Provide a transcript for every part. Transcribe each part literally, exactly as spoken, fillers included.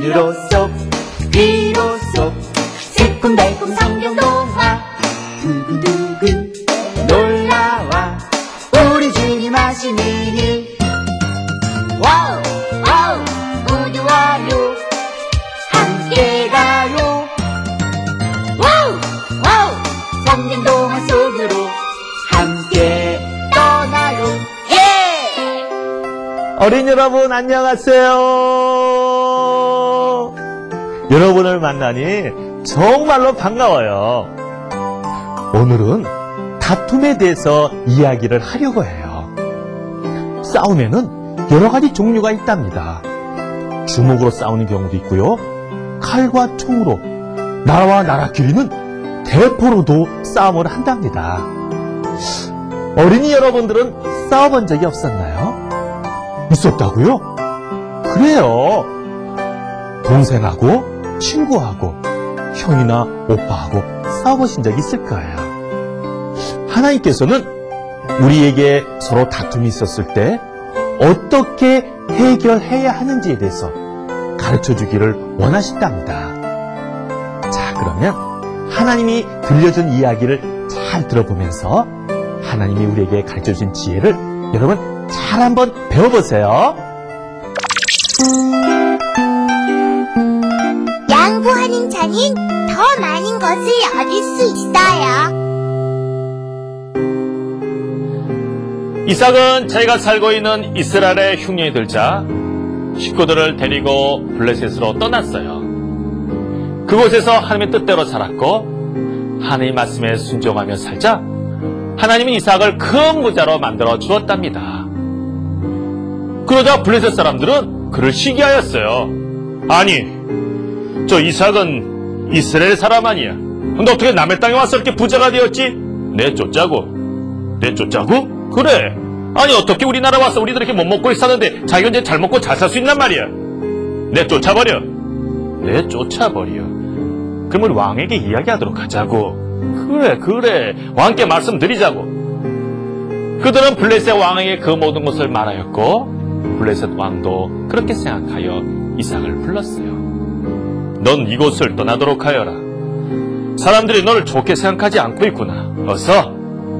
안으로 쏙 귀로 쏙 새콤달콤 성경동화 두구두구 놀라와 우리 주님 하시는 일 와우 와우 모두 와요 함께 가요 와우 와우 성경동화 속으로 함께 떠나요 예! 어린이 여러분 안녕하세요. 여러분을 만나니 정말로 반가워요. 오늘은 다툼에 대해서 이야기를 하려고 해요. 싸움에는 여러 가지 종류가 있답니다. 주먹으로 싸우는 경우도 있고요. 칼과 총으로, 나라와 나라끼리는 대포로도 싸움을 한답니다. 어린이 여러분들은 싸워본 적이 없었나요? 있었다고요? 그래요. 동생하고 친구하고 형이나 오빠하고 싸워보신 적 있을 거예요. 하나님께서는 우리에게 서로 다툼이 있었을 때 어떻게 해결해야 하는지에 대해서 가르쳐주기를 원하신답니다. 자, 그러면 하나님이 들려준 이야기를 잘 들어보면서 하나님이 우리에게 가르쳐준 지혜를 여러분 잘 한번 배워보세요. 양보하는 자는 더 많은 것을 얻을 수 있어요. 이삭은 자기가 살고 있는 이스라엘의 흉년이 들자 식구들을 데리고 블레셋으로 떠났어요. 그곳에서 하나님의 뜻대로 살았고 하나님의 말씀에 순종하며 살자 하나님은 이삭을 큰 부자로 만들어 주었답니다. 그러자 블레셋 사람들은 그를 시기하였어요. 아니, 저 이삭은 이스라엘 사람 아니야. 근데 어떻게 남의 땅에 와서 이렇게 부자가 되었지? 내쫓자고. 내쫓자고? 그래. 아니, 어떻게 우리나라 와서 우리들 이렇게 못 먹고 사는데 자기가 이제 잘 먹고 잘 살 수 있단 말이야. 내쫓아버려. 내쫓아버려. 그럼 우리 왕에게 이야기하도록 하자고. 그래, 그래. 왕께 말씀드리자고. 그들은 블레셋 왕에게 그 모든 것을 말하였고 블레셋 왕도 그렇게 생각하여 이삭을 불렀어요. 넌 이곳을 떠나도록 하여라. 사람들이 너를 좋게 생각하지 않고 있구나. 어서.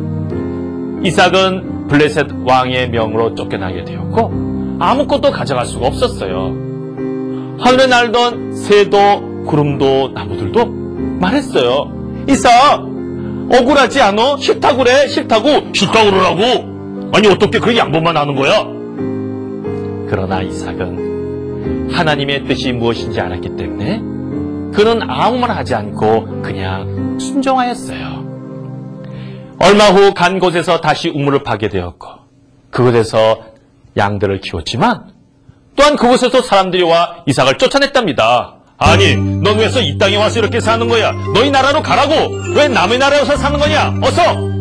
이삭은 블레셋 왕의 명으로 쫓겨나게 되었고 아무것도 가져갈 수가 없었어요. 하늘에 날던 새도 구름도 나무들도 말했어요. 이삭, 억울하지 않어? 싫다고 그래? 싫다고? 싫다고 그러라고? 아니, 어떻게 그렇게 양보만 하는 거야? 그러나 이삭은 하나님의 뜻이 무엇인지 알았기 때문에 그는 아무 말 하지 않고 그냥 순종하였어요. 얼마 후 간 곳에서 다시 우물을 파게 되었고 그곳에서 양들을 키웠지만 또한 그곳에서 사람들이 와 이삭을 쫓아냈답니다. 아니, 넌 왜 이 땅에 와서 이렇게 사는 거야? 너희 나라로 가라고! 왜 남의 나라에 와서 사는 거냐? 어서!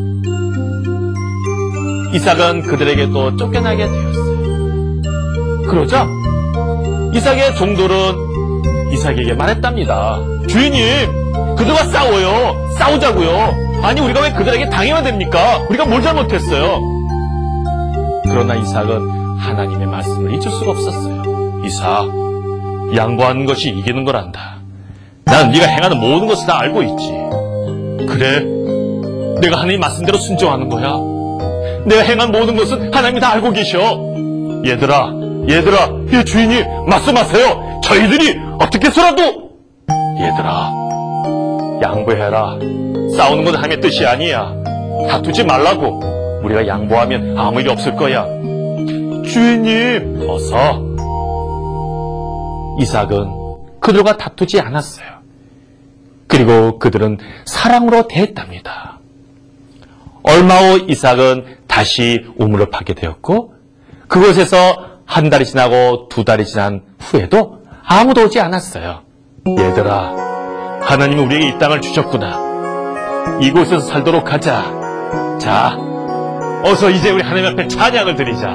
이삭은 그들에게 또 쫓겨나게 되었어요. 그러자 이삭의 종들은 이삭에게 말했답니다. 주인님, 그들과 싸워요. 싸우자고요. 아니, 우리가 왜 그들에게 당해야 됩니까? 우리가 뭘 잘못했어요? 그러나 이삭은 하나님의 말씀을 잊을 수가 없었어요. 이삭, 양보하는 것이 이기는 거란다. 나는 네가 행하는 모든 것을 다 알고 있지. 그래, 내가 하나님 말씀대로 순종하는 거야. 내가 행한 모든 것은 하나님이 다 알고 계셔. 얘들아, 얘들아, 이 주인이 말씀하세요. 저희들이 어떻게 해서라도. 얘들아, 양보해라. 싸우는 건 하나님의 뜻이 아니야. 다투지 말라고. 우리가 양보하면 아무 일이 없을 거야. 주인님, 어서. 이삭은 그들과 다투지 않았어요. 그리고 그들은 사랑으로 대했답니다. 얼마 후 이삭은 다시 우물을 파게 되었고 그곳에서 한 달이 지나고 두 달이 지난 후에도 아무도 오지 않았어요. 얘들아, 하나님이 우리에게 이 땅을 주셨구나. 이곳에서 살도록 하자. 자, 어서 이제 우리 하나님 앞에 찬양을 드리자.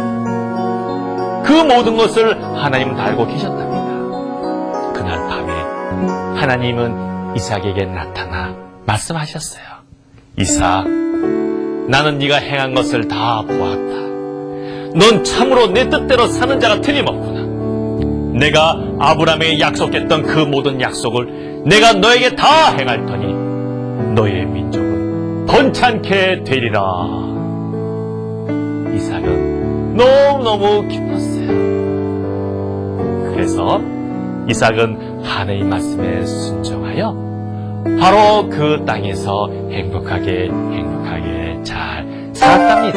그 모든 것을 하나님은 다 알고 계셨답니다. 그날 밤에 하나님은 이삭에게 나타나 말씀하셨어요. 이삭, 나는 네가 행한 것을 다 보았다. 넌 참으로 내 뜻대로 사는 자가 틀림없구나. 내가 아브라함에게 약속했던 그 모든 약속을 내가 너에게 다 행할 터니 너의 민족은 번창케 되리라. 이삭은 너무너무 기뻤어요. 그래서 이삭은 하나님의 말씀에 순종하여 바로 그 땅에서 행복하게 행복하게 잘 살았답니다.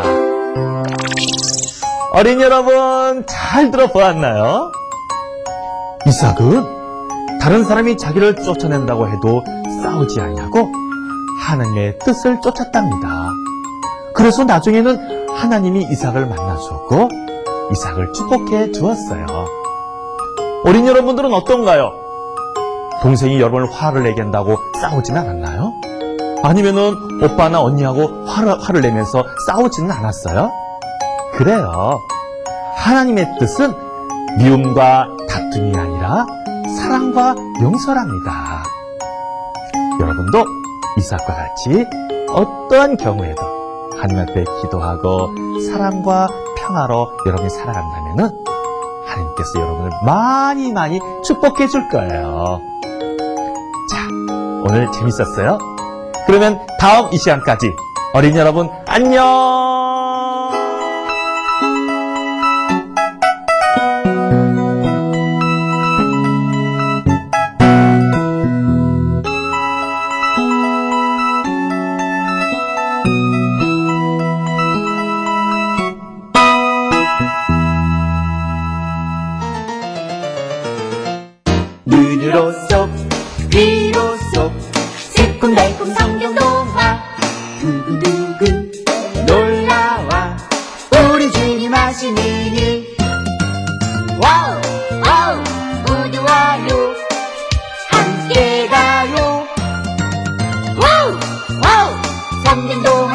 어린이 여러분, 잘 들어보았나요? 이삭은 다른 사람이 자기를 쫓아낸다고 해도 싸우지 아니하고 하나님의 뜻을 쫓았답니다. 그래서 나중에는 하나님이 이삭을 만나주었고 이삭을 축복해 주었어요. 어린이 여러분들은 어떤가요? 동생이 여러분을 화를 내게 한다고 싸우지는 않았나요? 아니면은 오빠나 언니하고 화를, 화를 내면서 싸우지는 않았어요? 그래요. 하나님의 뜻은 미움과 다툼이 아니라 사랑과 용서랍니다. 여러분도 이삭과 같이 어떠한 경우에도 하나님 앞에 기도하고 사랑과 평화로 여러분이 살아간다면은 하나님께서 여러분을 많이 많이 축복해 줄 거예요. 자, 오늘 재밌었어요? 그러면 다음 이 시간까지 어린이 여러분 안녕! 눈으로 쏙 귀로 쏙 새콤달콤 성경동화 두근두근 놀라와 우리 주님 하시는 일 와우 와우 모두 와요 함께 가요 와우 와우 성경동화